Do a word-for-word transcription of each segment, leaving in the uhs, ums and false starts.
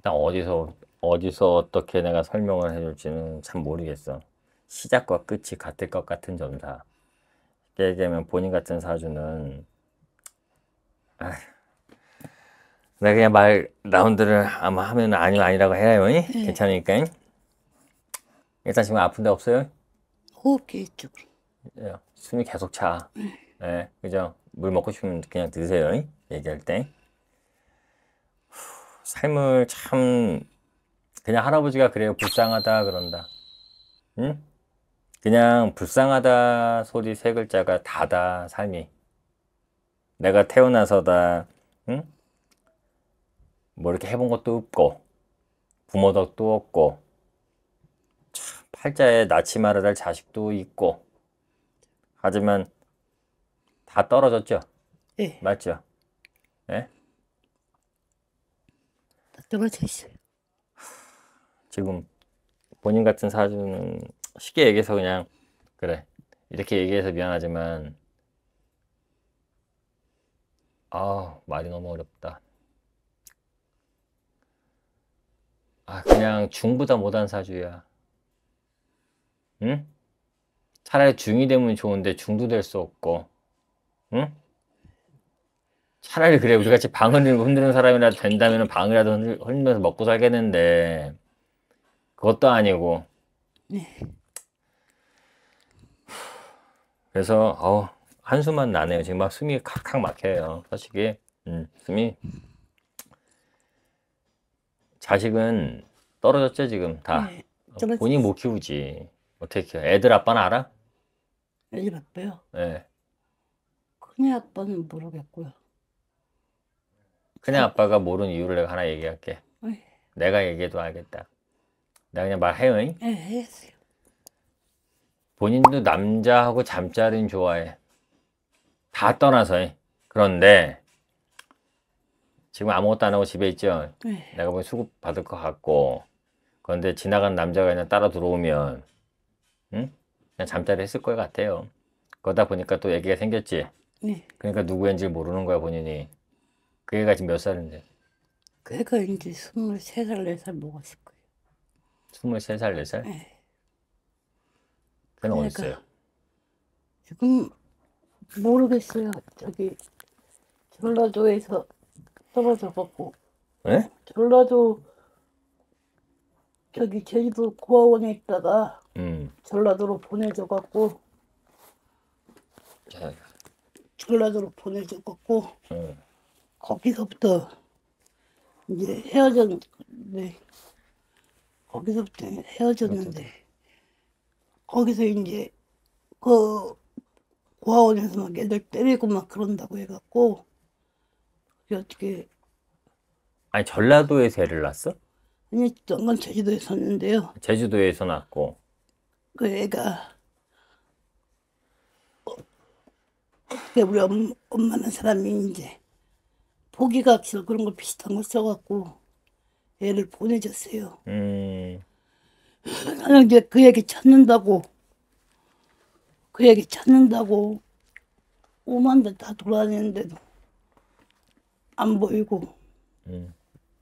나 어디서 어디서 어떻게 내가 설명을 해줄지는 참 모르겠어. 시작과 끝이 같을 것 같은 점사. 쉽게 얘기하면 본인 같은 사주는 아, 내가 그냥 말 라운드를 아마 하면 아니면 아니라고 해요. 잉? 예. 괜찮으니까. 잉? 일단 지금 아픈 데 없어요? 호흡기 이쪽으로. 예, 숨이 계속 차. 예, 그죠? 물 먹고 싶으면 그냥 드세요. 잉? 얘기할 때. 삶을 참 그냥 할아버지가 그래요. 불쌍하다 그런다. 응? 그냥 불쌍하다 소리 세 글자가 다다 삶이. 내가 태어나서다 응? 뭐 이렇게 해본 것도 없고 부모 덕도 없고 참, 팔자에 낳지 말아야 할 자식도 있고 하지만 다 떨어졌죠. 예. 맞죠? 예? 다 떨어져 있어요. 지금 본인 같은 사주는 쉽게 얘기해서 그냥 그래 이렇게 얘기해서 미안하지만 아 말이 너무 어렵다. 아 그냥 중보다 못한 사주야. 응? 차라리 중이 되면 좋은데 중도 될 수 없고 응? 차라리 그래 우리 같이 방을 흔드는 사람이라도 된다면 방이라도 흔들- 흔들면서 먹고 살겠는데 그것도 아니고 네. 그래서 어 한숨만 나네요. 지금 막 숨이 칵칵 막혀요. 솔직히 음, 숨이 자식은 떨어졌죠 지금 다. 예. 어, 떨어져 본인 못 있어요. 키우지 어떻게 키워. 애들 아빠는 알아? 애들 바빠요. 예. 큰애 아빠는 모르겠고요. 큰애 작, 아빠가 모르는 이유를 내가 하나 얘기할게. 예. 내가 얘기해도 알겠다. 내가 그냥 말해요. 잉? 예, 했어요. 본인도 남자하고 잠자리는 좋아해. 다 떠나서. 잉? 그런데 지금 아무것도 안 하고 집에 있죠. 예. 내가 보기 수급 받을 것 같고. 그런데 지나간 남자가 그냥 따라 들어오면 응? 그냥 잠자리 했을 것 같아요. 그러다 보니까 또 얘기가 생겼지. 예. 그러니까 누구인지 모르는 거야 본인이. 그 애가 지금 몇 살인데? 걔가 이제 스물세 살, 네 살 먹었을 거예요. 스물세 살, 네 살? 예. 걔는 어디 그러니까 있어요? 지금 모르겠어요. 저기 전라도에서 떨어져 갖고 예? 전라도 저기 제주도 고아원에 있다가 음. 전라도로 보내줘 갖고 자, 전라도로 보내줘 갖고 음. 거기서부터 이제 헤어졌는데 거기서부터 헤어졌는데 거기서 이제 그 고아원에서 막 애들 때리고 막 그런다고 해갖고 그게 어떻게 아니 전라도에서 애를 낳았어? 아니 건 제주도에 섰는데요. 제주도에서 낳았고. 그 애가 어떻게 우리 엄, 엄마는 사람이 이제 포기각서 그런 거 비슷한 거 써갖고 애를 보내줬어요. 음. 나는 이제 그 얘기 찾는다고 그 얘기 찾는다고 오만 데 다 돌아다녔는데도 안 보이고 음.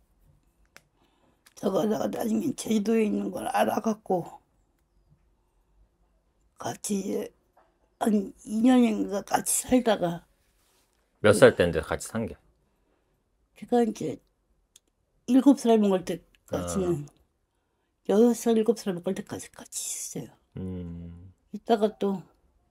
저거다가 나중에 제주도에 있는 걸 알아갖고 같이 이제 한 이 년인가 같이 살다가 몇 살 때인데 같이 산 게? 걔가 이제 일곱 살 먹을 어. 때까지는 여섯 살 일곱 살 먹을 때까지 같이 있어요. 음. 이따가 또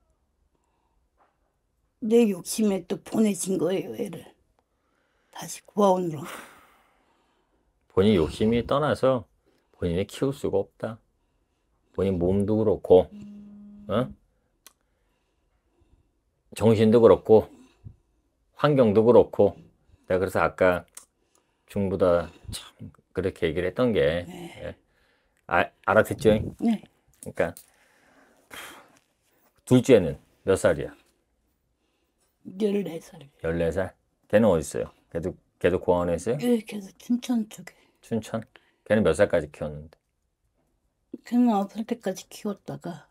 내 욕심에 또 보내진 거예요, 애를. 다시 고아원으로. 본인 욕심이 떠나서 본인이 키울 수가 없다. 본인 몸도 그렇고, 어? 정신도 그렇고, 환경도 그렇고. 내가 그래서 아까 중보다 참 그렇게 얘기를 했던 게, 예. 아, 알아듣죠? 네, 그러니까 둘째는 몇 살이야? 열네 살. 열네 살? 걔는 어디 있어요? 걔도 걔도 고아원에 있어요? 예, 계속 춘천 쪽에. 춘천? 걔는 몇 살까지 키웠는데? 걔는 아홉 살 때까지 키웠다가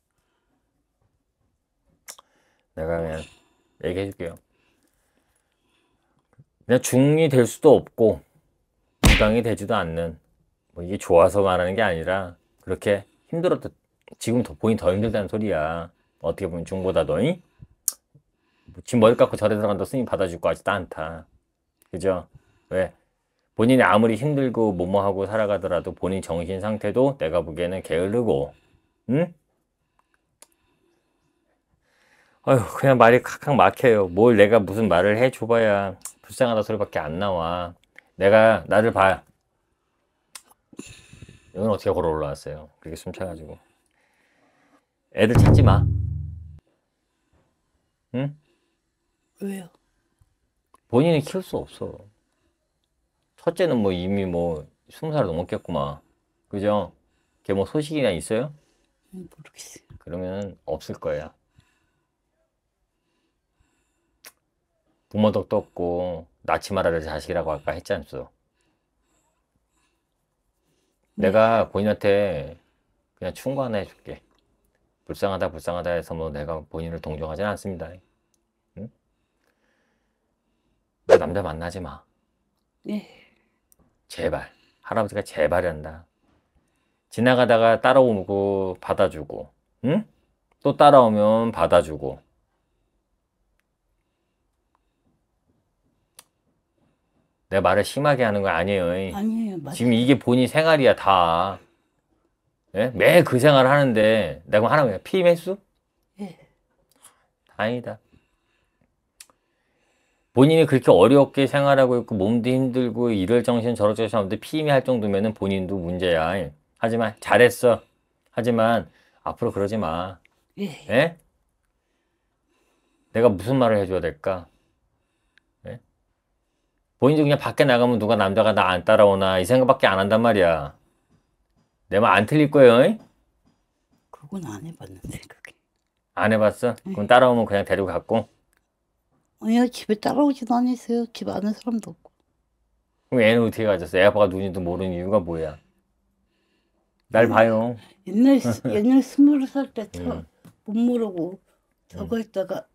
내가 그냥 얘기해 줄게요. 그냥 중이 될 수도 없고 부담이 되지도 않는, 뭐 이게 좋아서 말하는 게 아니라 그렇게 힘들어도 지금 더 본인 더 힘들다는 소리야. 어떻게 보면 중보다 너희 지금 머리 깎고 절에 들어간다 스님 받아줄 거 같지도 않다. 그죠? 왜? 본인이 아무리 힘들고 뭐뭐하고 살아가더라도 본인 정신 상태도 내가 보기에는 게으르고, 응? 아휴, 그냥 말이 칵칵 막혀요. 뭘 내가 무슨 말을 해줘봐야 불쌍하다 소리밖에 안 나와. 내가 나를 봐. 이건 어떻게 걸어 올라왔어요? 그렇게 숨차가지고. 애들 찾지 마. 응? 왜요? 본인이 키울 수 없어. 첫째는 뭐 이미 뭐 스무 살 넘었겠구만. 그죠? 걔 뭐 소식이나 있어요? 음, 모르겠어요. 그러면 없을 거야. 부모 덕도 없고 낳지 말아야 될 자식이라고 아까 했지 않소? 네. 내가 본인한테 그냥 충고 하나 해줄게. 불쌍하다 불쌍하다 해서 뭐 내가 본인을 동정하진 않습니다. 응? 너 남자 만나지 마. 네. 제발. 할아버지가 제발이란다. 지나가다가 따라오고 받아주고, 응? 또 따라오면 받아주고. 내 말을 심하게 하는 거 아니에요. 아니에요. 맞아요. 지금 이게 본인 생활이야 다. 예? 매일 그 생활 하는데 내가 하나 피임했수? 예. 다행이다. 본인이 그렇게 어렵게 생활하고 있고 몸도 힘들고 이럴 정신 저럴 정신 없는데 피임이 할 정도면은 본인도 문제야. 하지만 잘했어. 하지만 앞으로 그러지 마. 예. 예? 내가 무슨 말을 해줘야 될까? 예? 본인도 그냥 밖에 나가면 누가 남자가 나 안 따라오나 이 생각밖에 안 한단 말이야. 내 말 안 틀릴 거예요. 잉? 그건 안 해봤는데 그게. 안 해봤어? 그럼 따라오면 그냥 데리고 갔고. 아니요, 집에 따라오지도 않았어요. 집 아는 사람도 없고. 그럼 애는 어떻게 가졌어? 애 아빠가 누군지도 모르는 이유가 뭐야? 날 봐요. 옛날 스- 옛날 스물 살 때 음. 못 모르고 저거 했다가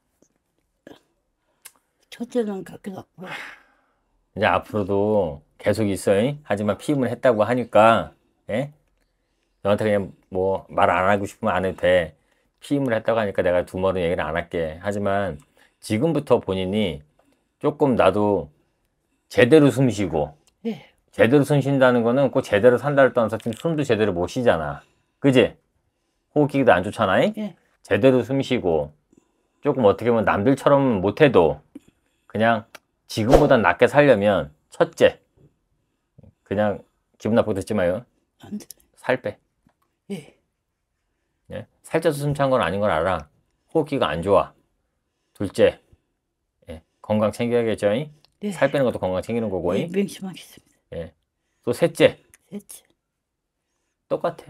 첫째는 그렇게 갖고 이제 앞으로도 계속 있어요. 하지만 피임을 했다고 하니까, 예? 너한테 그냥 뭐 말 안 하고 싶으면 안 해도 돼. 피임을 했다고 하니까 내가 두말은 얘기를 안 할게. 하지만 지금부터 본인이 조금 나도 제대로 숨 쉬고, 예. 제대로 숨 쉰다는 거는 꼭 제대로 산다를 떠나서 지금 숨도 제대로 못 쉬잖아. 그지? 호흡기도 안 좋잖아. 예. 제대로 숨 쉬고, 조금 어떻게 보면 남들처럼 못해도 그냥 지금보단 낫게 살려면 첫째, 그냥 기분 나쁘게 듣지 마요. 안 돼. 살 빼. 예. 예? 살쪄서 숨찬 건 아닌 걸 알아. 호흡기가 안 좋아. 둘째, 예, 건강 챙겨야겠죠. 잉? 네. 살 빼는 것도 건강 챙기는 거고. 예, 잉? 명심하겠습니다. 예. 또 셋째, 셋째. 똑같아.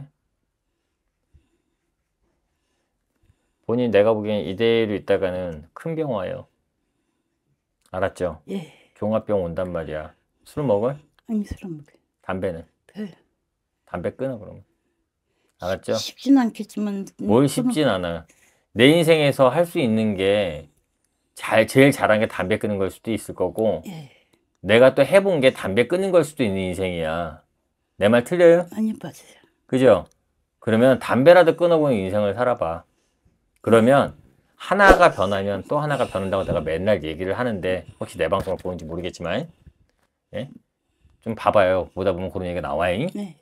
본인 내가 보기엔 이대로 있다가는 큰 병 와요. 알았죠? 예. 종합병 온단 말이야. 술 먹을? 아니 사람 먹게. 담배는? 별. 담배 끊어 그러면. 알았죠? 쉽진 않겠지만 뭘 끊어- 쉽진 않아. 내 인생에서 할 수 있는 게 잘, 제일 잘한 게 담배 끊는 걸 수도 있을 거고, 예. 내가 또 해본 게 담배 끊는 걸 수도 있는 인생이야. 내 말 틀려요? 아니 맞아요. 그죠? 그러면 담배라도 끊어보는 인생을 살아봐. 그러면 하나가 변하면 또 하나가 변한다고 내가 맨날 얘기를 하는데, 혹시 내 방송을 보는지 모르겠지만, 예? 좀 봐봐요. 보다 보면 그런 얘기가 나와요. 네.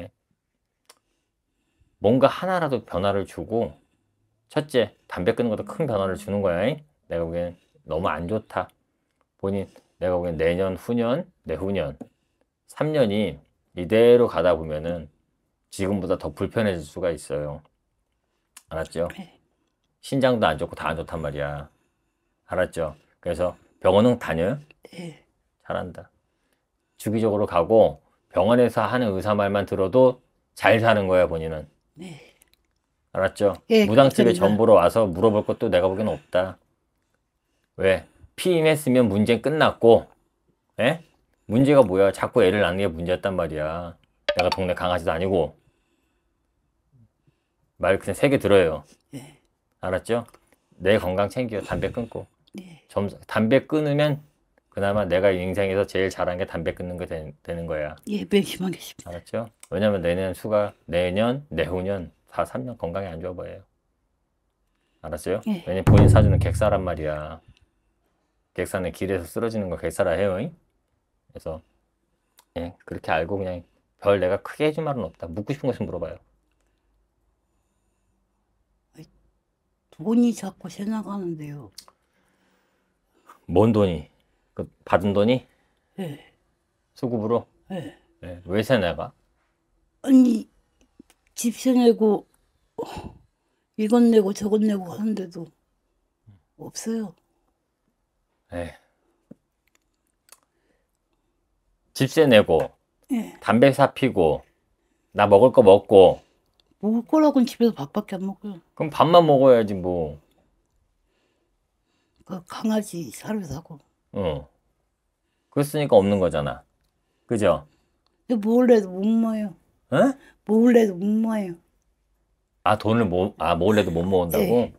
뭔가 하나라도 변화를 주고, 첫째, 담배 끊는 것도 큰 변화를 주는 거야. 내가 보기엔 너무 안 좋다. 본인, 내가 보기엔 내년, 후년, 내후년, 삼 년이 이대로 가다 보면은 지금보다 더 불편해질 수가 있어요. 알았죠? 네. 신장도 안 좋고 다 안 좋단 말이야. 알았죠? 그래서 병원은 다녀요? 네. 잘한다. 주기적으로 가고 병원에서 하는 의사 말만 들어도 잘 사는 거야, 본인은. 네. 알았죠? 예, 무당집에 감사합니다. 전보러 와서 물어볼 것도 내가 보기엔 없다. 왜? 피임했으면 문제 끝났고, 에? 문제가 뭐야? 자꾸 애를 낳는 게 문제였단 말이야. 내가 동네 강아지도 아니고. 말 그냥 세 개 들어요. 네. 알았죠? 내 건강 챙겨. 담배 끊고. 네. 점, 담배 끊으면 그나마 내가 인생에서 제일 잘한 게 담배 끊는 게 되, 되는 거야. 예, 명심하겠습니다. 알았죠? 왜냐면 내년 수가 내년, 내후년 다 삼 년 건강에 안 좋아 보여요. 알았어요? 예. 왜냐면 본인 사주는 객사란 말이야. 객사는 길에서 쓰러지는 거 객사라 해요. 잉? 그래서 예, 그렇게 알고 그냥 별 내가 크게 해줄 말은 없다. 묻고 싶은 거 있으면 물어봐요. 돈이 자꾸 새나가는데요. 뭔 돈이? 그 받은 돈이? 예, 수급으로? 예. 예, 왜 세내가? 아니, 집세 내고, 이것 내고 저것 내고 하는데도 없어요. 예. 집세 내고 예. 담배 사 피고 나 먹을 거 먹고 먹을 거라고는 집에서 밥밖에 안 먹어요. 그럼 밥만 먹어야지 뭐. 그 강아지 사료 사고. 어. 그랬으니까 없는 거잖아. 그죠? 근데 뭘 해도 못 모아요. 어? 뭘 해도 못 모아요. 아 돈을 못, 아 몰래도 못 모은다고? 예.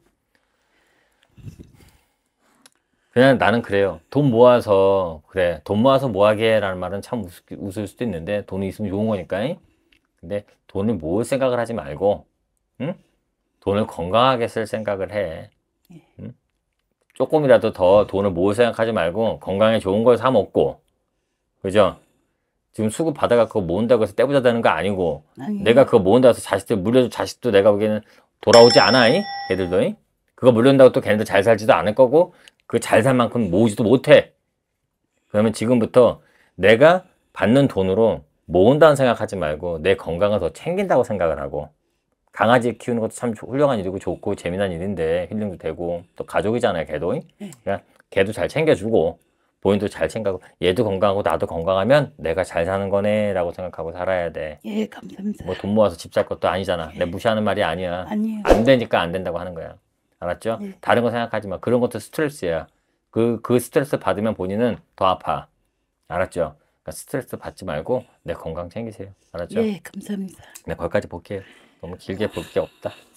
그냥 나는 그래요. 돈 모아서 그래 돈 모아서 뭐하게 라는 말은 참 웃, 웃을 수도 있는데 돈이 있으면 좋은 거니까. 잉? 근데 돈을 모을 생각을 하지 말고 응? 돈을 건강하게 쓸 생각을 해. 응? 조금이라도 더 돈을 모을 생각하지 말고 건강에 좋은 걸 사 먹고. 그죠? 지금 수급 받아갖고 모은다고 해서 떼부자 되는 거 아니고 아니요. 내가 그거 모은다고 해서 자식들 물려줄 자식도 내가 보기에는 돌아오지 않아. 이? 걔들도. 이? 그거 물려준다고 또 걔네들 잘 살지도 않을 거고 그 잘 살 만큼 모으지도 못해. 그러면 지금부터 내가 받는 돈으로 모은다는 생각하지 말고 내 건강을 더 챙긴다고 생각을 하고 강아지 키우는 것도 참 훌륭한 일이고 좋고 재미난 일인데 힐링도 되고 또 가족이잖아요. 걔도. 그러니까 걔도 잘 챙겨주고 본인도 잘 챙겨가고 얘도 건강하고 나도 건강하면 내가 잘 사는 거네 라고 생각하고 살아야 돼. 예, 감사합니다. 뭐 돈 모아서 집 살 것도 아니잖아. 내가 무시하는 말이 아니야. 아니에요. 안 되니까 안 된다고 하는 거야. 알았죠? 네. 다른 거 생각하지 마. 그런 것도 스트레스야. 그, 그 스트레스 받으면 본인은 더 아파. 알았죠? 그러니까 스트레스 받지 말고 내 건강 챙기세요. 알았죠? 예, 감사합니다. 네, 거기까지 볼게요. 너무 길게 볼 게 없다.